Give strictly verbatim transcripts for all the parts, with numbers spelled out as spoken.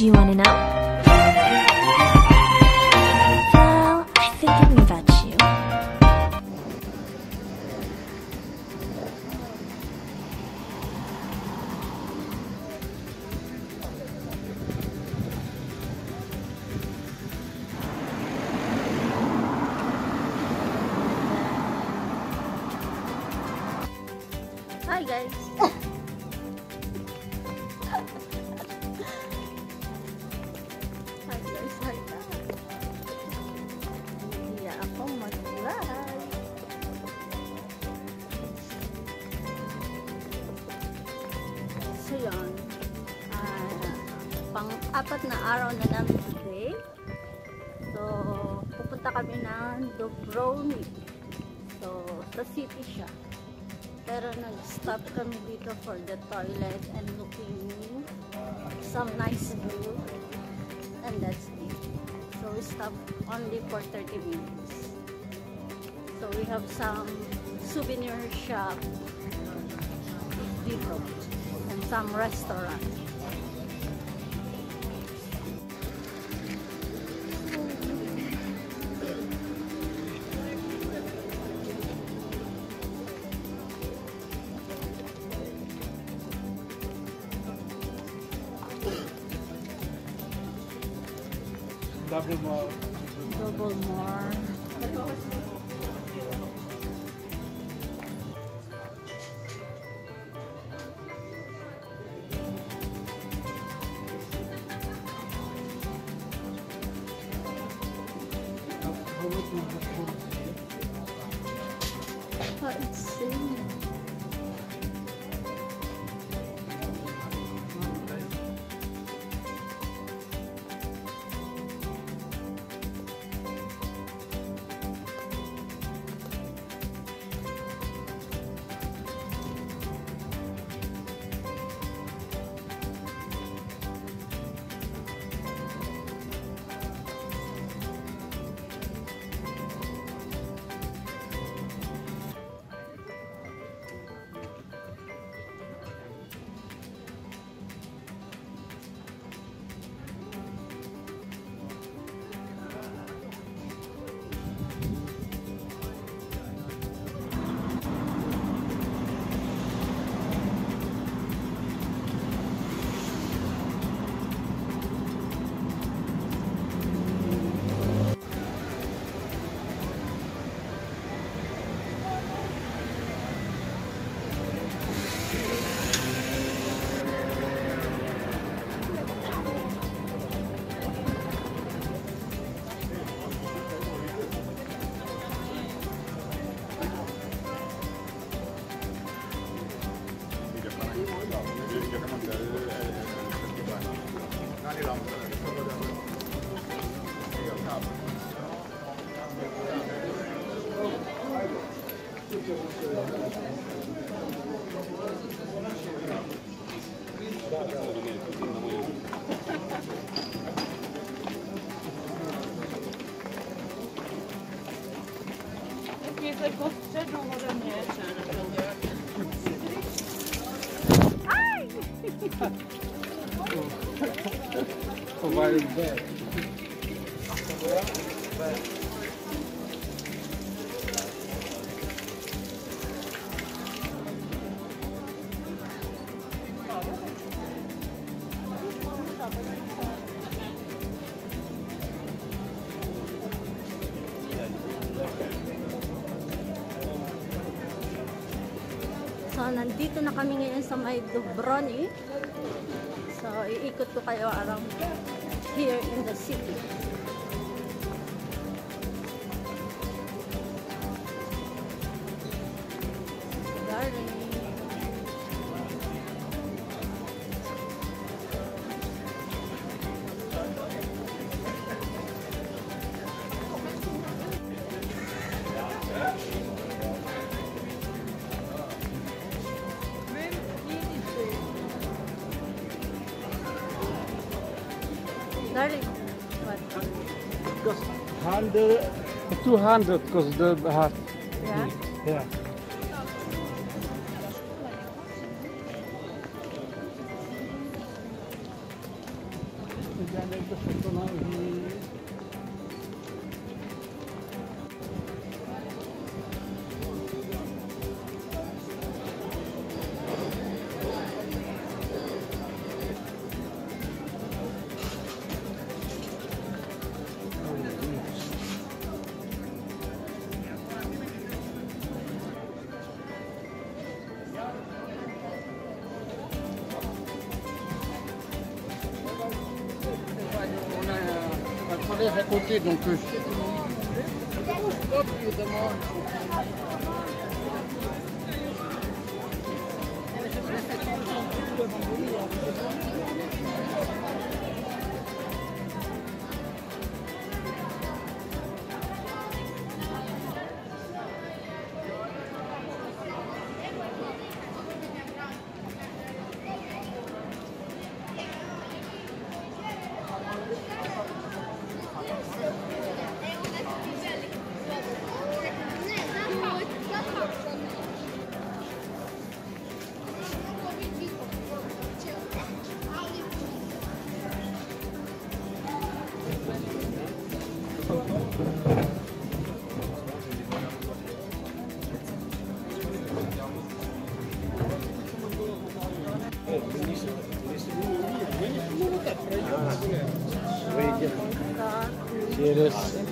Do you want to know? Well, I think I can fetch you. Hi guys! Hi guys, hi guys! Hindi akong mag-vlog. So yun, uh, pang-apat na araw na namin today. So, pupunta kami ng Dubronik. So, sa city siya. Pero nag-stop kami dito for the toilet and looking some nice view, and that's it. So we stopped only for thirty minutes. So we have some souvenir shop, and some restaurant. Double more. Double more. Let's see. Det kostar några mer sen. Ay! Och vad är det? So, nandito na kami ngayon sa may Dubronik. So, iikot ko kayo around here in the city. Darling. Darling, what? Cost hundred, two hundred cost the hat. Yeah? Yeah. adesso sono i... On est à côté, donc euh, hop, évidemment. Cheers.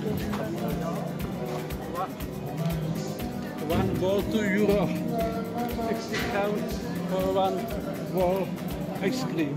One ball, two euro. sixty pounds for one ball ice cream.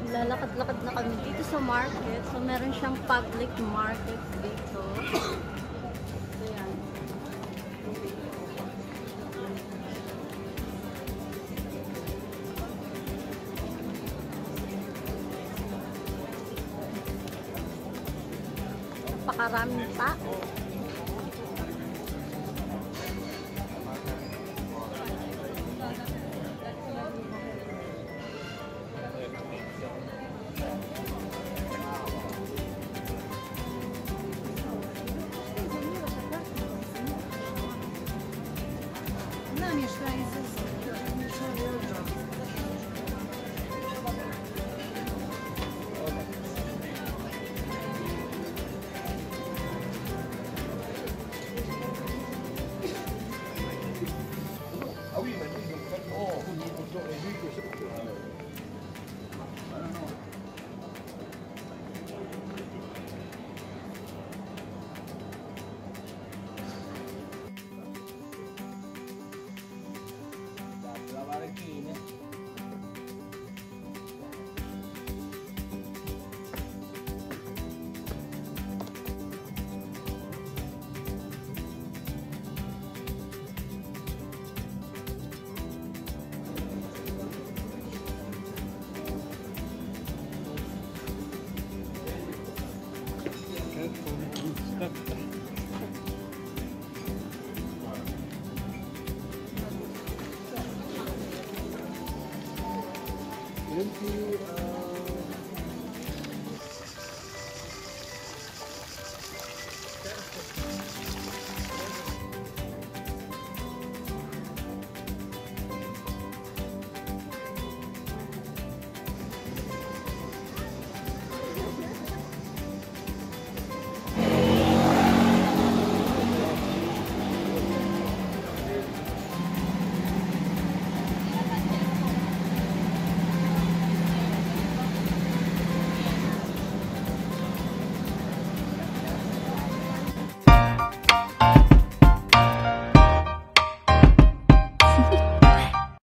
Lalakad-lakad na kami dito sa market. So, meron siyang public market dito. So, yan. Napakaraming tao. Thank you.